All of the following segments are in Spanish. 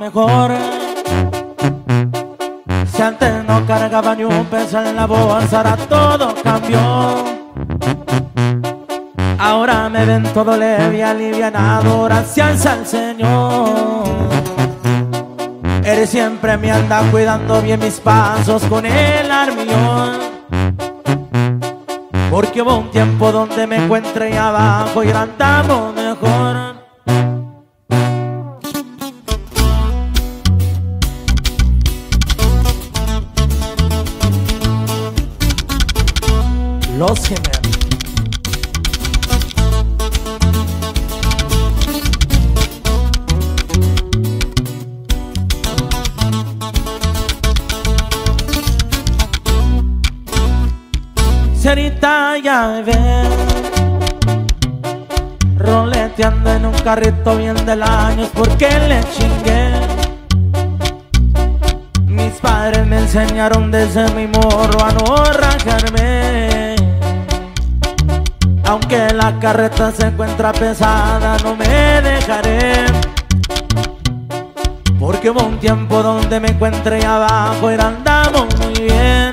mejor. Si antes no cargaba ni un peso en la bolsa, ahora todo cambió. Ahora me ven todo leve y alivianado, gracias al Señor. Él siempre me anda cuidando bien mis pasos con el armión. Porque hubo un tiempo donde me encuentré abajo y ahora andamos mejor. Los Gemelos. Señorita, ya me ve roleteando en un carrito bien del año, es porque le chingué. Mis padres me enseñaron desde mi morro a no rajarme. Aunque la carreta se encuentra pesada, no me dejaré. Porque hubo un tiempo donde me encuentré abajo y andamos muy bien.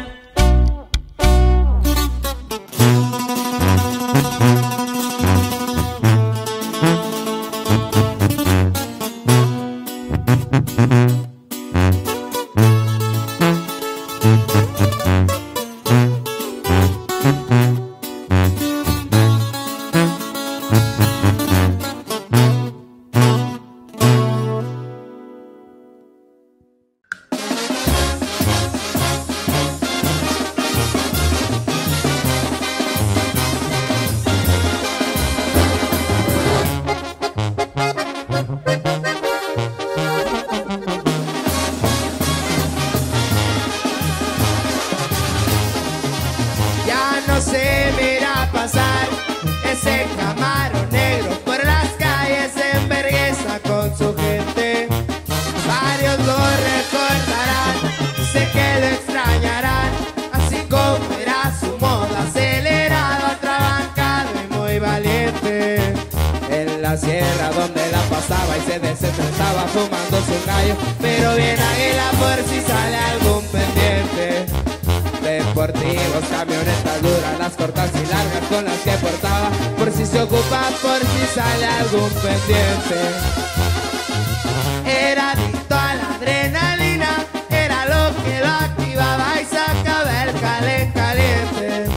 Sierra donde la pasaba y se desestresaba fumándose un gallo, pero bien águila por si sale algún pendiente. Deportivos, camionetas duras, las cortas y largas con las que portaba, por si se ocupa, por si sale algún pendiente. Era adicto a la adrenalina, era lo que lo activaba y sacaba el caliente.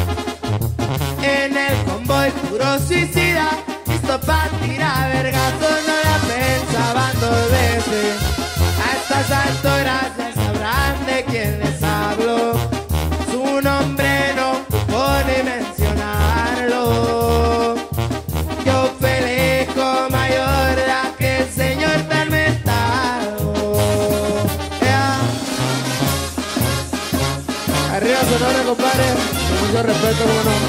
En el convoy puro suicida, pa' tirar vergazos, no la pensaban dos veces. A estas alturas ya sabrán de quién les hablo. Su nombre no pone mencionarlo. Yo felejo mayor a que el señor tan mentado. Arriba Sonora, compadre, con mucho respeto, como no.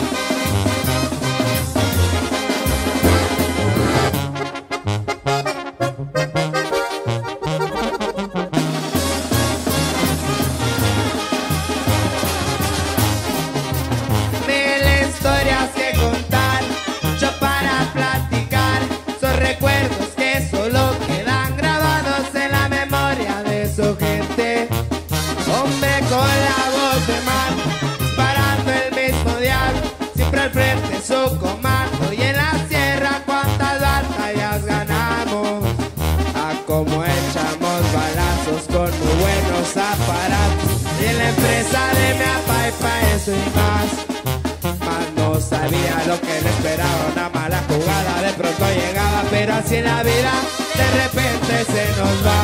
Su comando y en la sierra cuántas batallas ganamos, a como echamos balazos con muy buenos aparatos, y en la empresa de mi apa y pa' eso y más no sabía lo que le esperaba, una mala jugada de pronto llegaba, pero así en la vida de repente se nos va.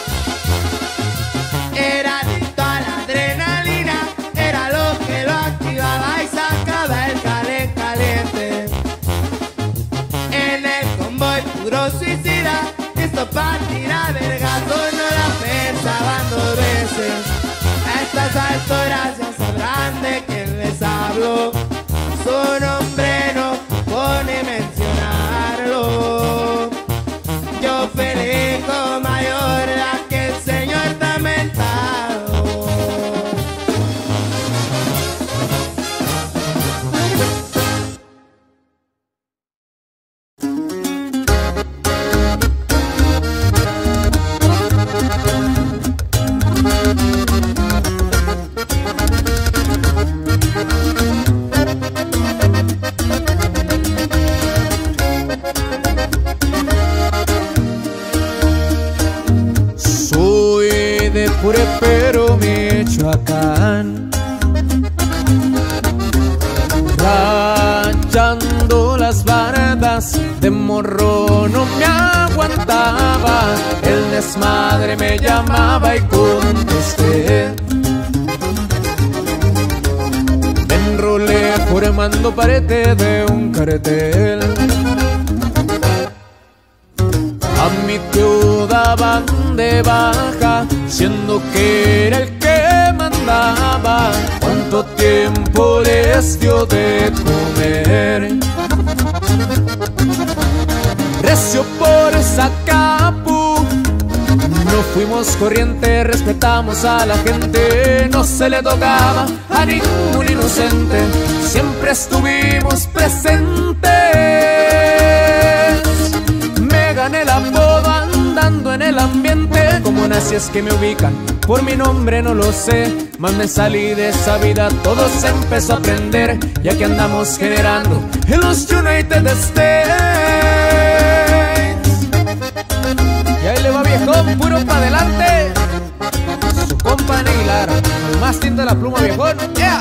Era adicto a la adrenalina, era lo que lo activaba y sacaba el caliente. En el convoy puro suicida, listo pa' tirar vergazos, no la pensaban dos veces. A estas alturas ya sabrán de quién les hablo. Su nombre no pone mencionarlo. Yo felijo mayor a que el señor está mentado. escuchando las bardas, de morro no me aguantaba, el desmadre me llamaba y contesté. Me enrolé formando parete de un cartel. A mi tío daban de baja, siendo que era el que mandaba. ¿Cuánto tiempo les dio de comer? Recio por Zacapu, no fuimos corriente, respetamos a la gente. No se le tocaba a ningún inocente, siempre estuvimos presentes. Me gané el apodo andando en el ambiente. Como nací es que me ubican, por mi nombre no lo sé, mas me salí de esa vida, todo se empezó a aprender. Y aquí andamos generando en los United States. Y ahí le va viejón, puro pa' adelante. Su compa Neilar, más tinta de la pluma viejón, yeah.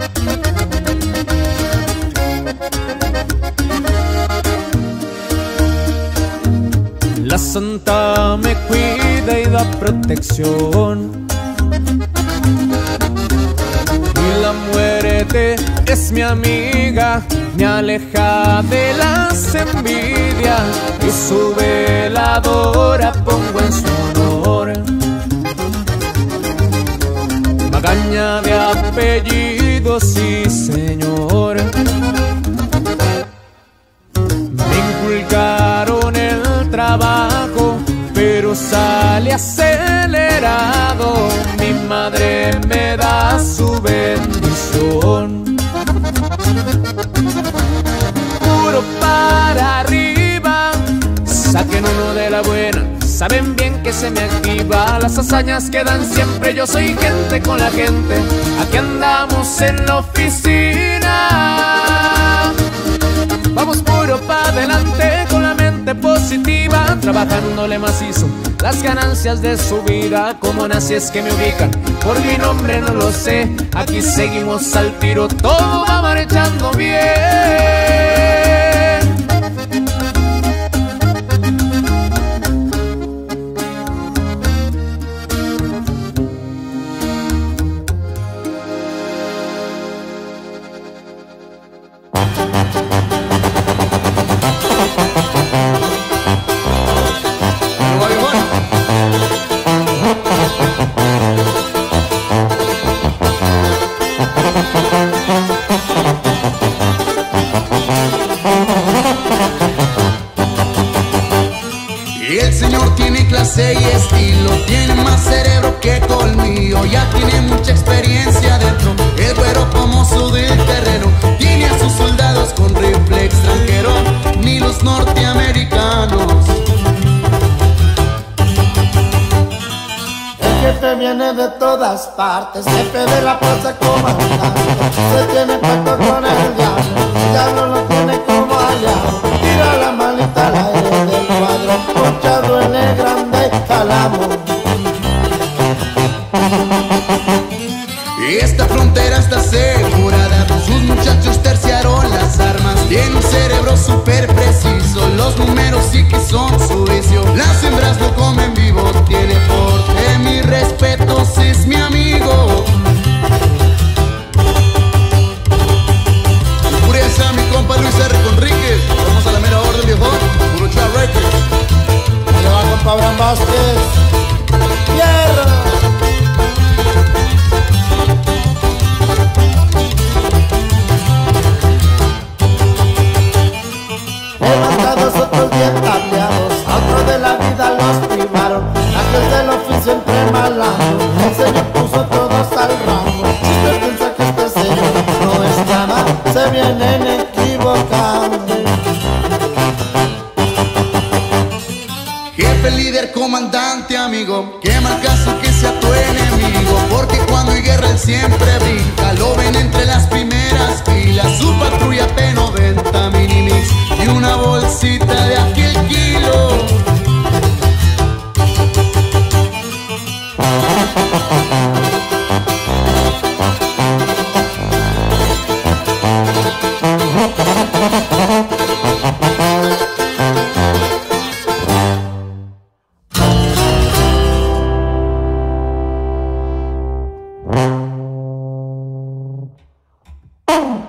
La santa me cuida y da protección, y la muerte es mi amiga, me aleja de las envidias, y su veladora pongo en su honor. Magaña de apellido, sí señor. Me inculcaron el trabajo, pero sale acelerado. Mi madre me da su bendición. Puro para arriba, saquen uno de la buena, saben bien que se me activa. Las hazañas quedan siempre, yo soy gente con la gente. Aquí andamos en la oficina. Vamos puro pa' adelante con la mente positiva, trabajándole macizo las ganancias de su vida. Como nací es que me ubican, por mi nombre no lo sé. Aquí seguimos al tiro, todo va marchando bien. Y estilo, tiene más cerebro que colmillo, ya tiene mucha experiencia dentro. El güero famoso del terreno, tiene a sus soldados con rifle extranjero, ni los norteamericanos. El jefe viene de todas partes, jefe de la plaza comandante. Se tiene pacto con el diablo lo tiene como aliado. Tira la manita al aire del cuadro, ponchado en el grande calamo. Y esta frontera está asegurada, sus muchachos terciaron las armas. Tiene un cerebro súper preciso, los números sí que son su vicio. Las hembras lo comen vivo, tiene porte, mis respetos, es mi amigo. Oh.